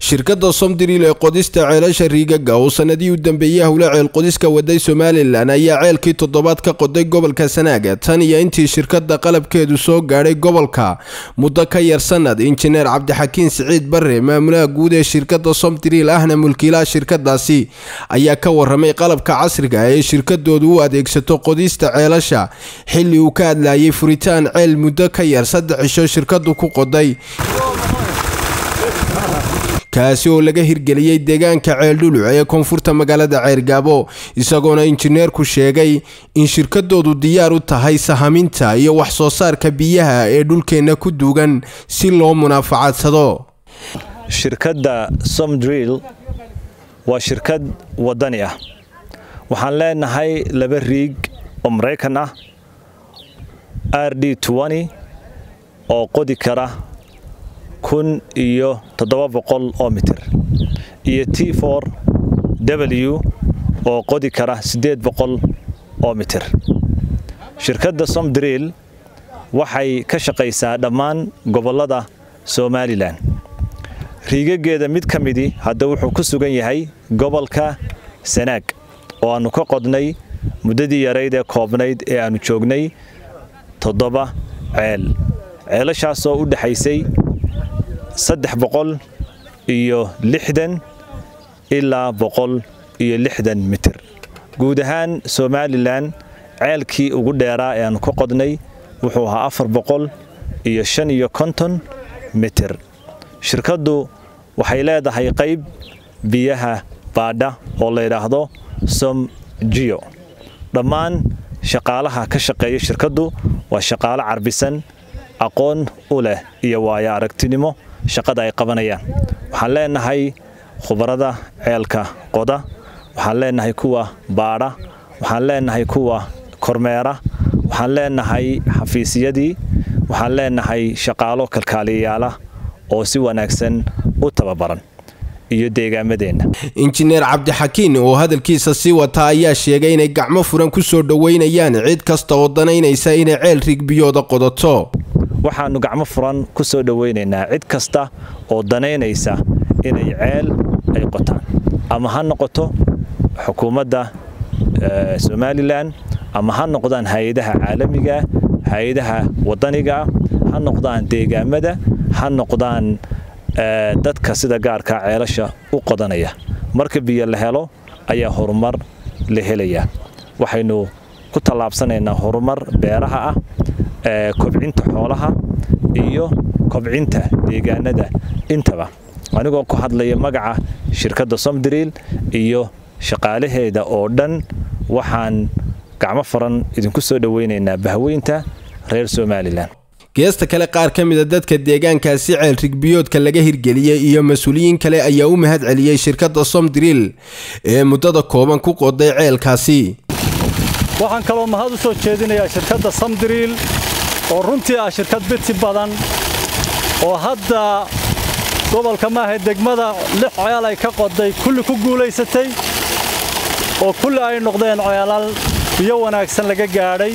shirkadda Somdrill ee qodista ceelasha riigaga oo sanadii u dambeeyay hawla ceel qodiska waday Somaliland ayaa ceelkii toddobaad ka qoday gobolka Sanaaga tan iyo intii shirkadda qalabkeedu soo gaaray gobolka muddo ka yar sanad. injineer Cabdixakiin Siciid Barre maamulaha guud ee shirkadda Somdrill ahna mulkiilaha shirkadaasi ayaa ka waramay qalabka casriga ah ee shirkadoodu u adeegsato qodista ceelasha xilli uu ka hadlayay furitaan ceel muddo ka yar 3 cisho shirkadu ku qoday kaasi oo laga hirgeliyay deegaanka ceeldhuluc ee koonfurta magaalada Ceergaabo isagoona injineerku sheegay in shirkadoodu diyaar u tahay sahaminta iyo wax soo saarka biyaha ee dhulkeena ku duugan si loo munaafacadsado. shirkadda Somdrill waa shirkad wadani ah waxaan leenahay laba riig oo Mareykan ah RD20 oo qodi kara 1700 mitir iyo T4W oo qodi kara 800 mitir. shirkadda Somdrill waxay ka shaqeysaa dhammaan gobolada Somaliland. riigageeda mid kamidi hadda wuxuu ku sugan yahay gobolka Sanaag oo aanu ka qodnay muddadii yareyd ee koobnayd ee aanu joognay 7 ceel. ceelashaas oo u dhaxaysay 360 ilaa 160 mitir. guud ahaan Somaliland ceelkii ugu dheeraa ee aanu ka qodnay wuxuu ahaa 455 mitir. shirkaddu waxay leedahay qayb biyaha baadha oo la yiraahdo Somgeo. dhammaan shaqaalaha ka shaqeeya shirkaddu waa shaqaale carbisan aqoon u leh iyo waayo aragtinimo shaqada ay qabanayaan. waxaan leenahay khubarada ceelka qoda, waxaan leenahay kuwa baadha, waxaan leenahay kuwa kormeera, waxaan leenahay xafiisyadii, waxaan leenahay shaqaalo kalkaaliyayaal oo si wanaagsan u tababaran iyo deegaamadeenna. injineer Cabdixakiin oo hadalkiisa si wata ayaa sheegay inay gacmo furan ku soo dhaweynayaan cid kasta oo danaynaysa inay ceel rig biyooda qodato. waxaanu gacmo furan ku soo dhaweynaynaa cid kasta oo danaynaysa inay ceel ay qotaan ama ha noqoto xukuumadda Somaliland ama ha noqdaan hay'adaha caalamiga, hay'adaha wadaniga, ha noqdaan deegaamada, ha noqdaan dadka sida gaarka ceelasha u qodanaya. marka biyo la helo ayaa horumar la helaya. waxaynu ku talaabsanaynaa horumar beeraha ah, kobcinta xoolaha iyo kobcinta deegaanada intaba. anigoo ku hadlaya magaca shirkadda Somdrill iyo shaqaalaheeda oo dhan waxaan gacmo furan idinku soo dhaweynaynaa bahweynta reer Somaliland. geesta kale qaar ka mid ah dadka deegaankaasi ceel rigbiyoodka laga hirgeliyay iyo mas'uuliyiin kale ayaa u mahad celiyay shirkadda Somdrill ee muddada kooban ku qoday ceelkaasi. waxaan kaloo mahad u soo jeedinayaa shirkadda Somdrill oo runtii ah shirkad bidsi badan oo hadda gobolka maahay degmada 6 ceel ay ka qoday kulli ku guuleysatay oo kulli ay noqdeen ceelal biyo wanaagsan laga gaadhay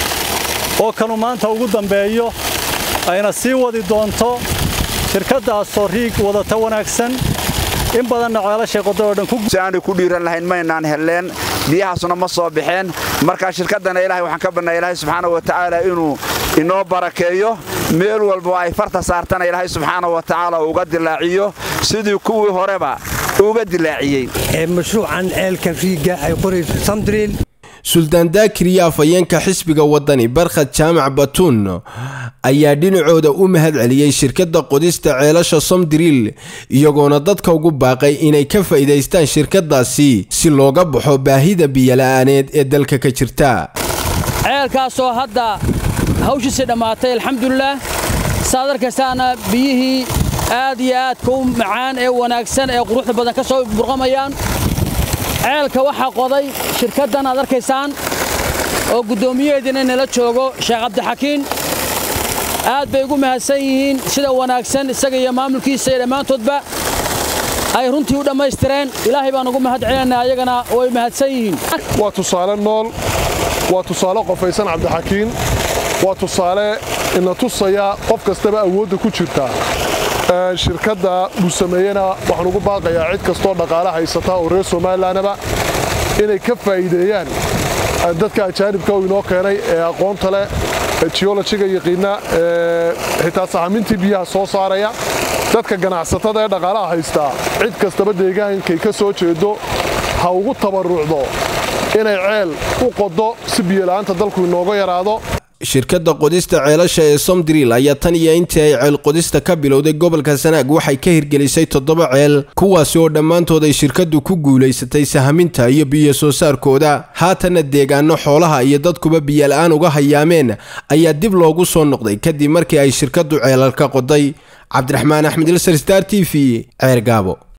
oo kanu maanta ugu dambeeyo ayna sii wadi doonto shirkaddaas oo riig wadata wanaagsan in badan ceelasha qoday oo dhan ku dhiiran lahayn maynaan heleen biyahaasuna ma soo bixeen. marka shirkadana Ilaahay waxaan ka barnaa Ilaahay subxaanahu wa ta'aala inuu inoo barakeeyo meel walba ay farta saartana Ilaahay subxaanahu wa ta'aala uga dilaaciyo sidii kuwii horeba uga dilaaciyay. mashruucan ceelka riiga ay qorayso Somdrill Suldaan Daakiriya afayeenka xisbiga wadani Barkhad Jaamac Batuun ayaa dhinacooda u mahad celiyay shirkadda qodista ceelasha Somdrill iyagoona dadka ugu baaqay inay ka faa'iideystaan shirkadaasi si looga baxo baahida biyo la'aaneed ee dalka ka jirta. ceelkaas oo hadda hawshiisa dhamaatay alxamdulillah saadarkaasana biyihii aad iyo aad ku macaan ee wanaagsan ee quruxda badan ka soo burqamayaan. ceelka waxa qoday shirkaddan aad arkaysaan oo gudoomiyadeena nala joogo Sheekh Cabdixakiin aad bay ugu mahadsan yihiin sida wanaagsan isaga iyo maamulkiisa ee dhamaantoodba ay runtii u dhameystireen. ilaahay baan ugu mahad celinaynaa ayagana way mahadsan yihiin. waa tusaale nool, waa tusaale qofaysan Cabdixakiin, waa tusaale in la tusaya qof kastaba awoodda ku jirta shirkadda uu sameeyana waxaan ugu baaqayaa cid kastoo dhaqaale haysata oo reer Soomaalilandaba inay ka faa'iideeyaan dadka ajaanibka oo inoo keenay ee aqoonta leh geologiga yaqiina xitaa sahamintii biyaha soo saaraya dadka ganacsatada ee dhaqaalaha haysta cid kastaba deegaankay ka soo jeedo ha ugu tabarucdo inay ceel u qodo si biyo la'aanta dalku inooga yaraado. shirkadda qodista ceelasha ee Somdrill ayaa tan iyo intii ay ceel qodista ka bilowday gobolka Sanaag waxay ka hirgelisay 7 ceel kuwaas oo dhammaantood ay shirkaddu ku guuleysatay sahaminta iyo biyo soo saarkooda. haatana deegaano xoolaha iyo dadkuba biyo la'aan uga hayaameen ayaa dib loogu soo noqday kadib markii ay shirkaddu ceelal ka qoday. Cabdiraxmaan Axmed, Star TV, Ceergaabo.